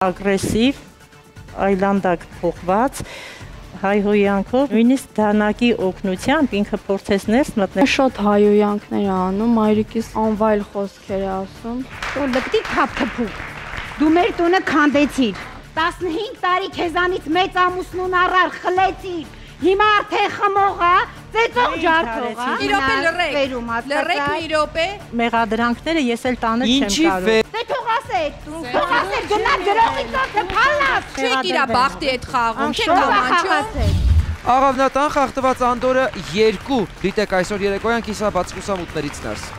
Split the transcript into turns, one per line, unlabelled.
ագրեսիվ, այլանդակ փոխված, հայհոյանքով, նույնիսկ դանակի օգնությամբ ինքը փորձեց ներս մտնել։
Շատ հայհոյանքներ անում, մայրիկիս անվայել խոսքեր է ասում։
Որ լպտի թափթփուկ։ Դու մեր տունը քանդեցիր։ 15 տարի քեզանից մեծ ամուսնուն առար խլեցիր։ Հիմա արդեն խմողա, ծեծող ջարդողա։
Իրոպե լռեք։ Լռեք մի րոպե։
Մեղադրանքները ես էլ տանել չեմ կարող։
Դե թող ասեք, թող ասեք, գնա գրողի ծոցը փալավ։
Չեք իրա բախտի հետ խաղում, չեք կամանչում։
Աղավնատան խախտված Անդորը 2 դիտեք այսօր երեկոյան կիսաբաց լուսամուտներից ներս։